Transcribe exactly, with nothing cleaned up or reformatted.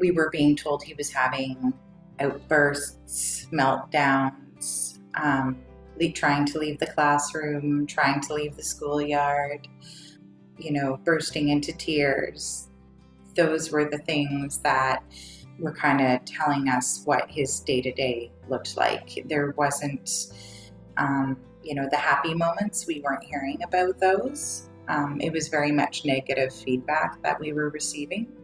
we were being told he was having outbursts, meltdowns, um, trying to leave the classroom, trying to leave the schoolyard, you know, bursting into tears. Those were the things that were kind of telling us what his day-to-day looked like. There wasn't, um, you know, the happy moments. We weren't hearing about those. Um, it was very much negative feedback that we were receiving.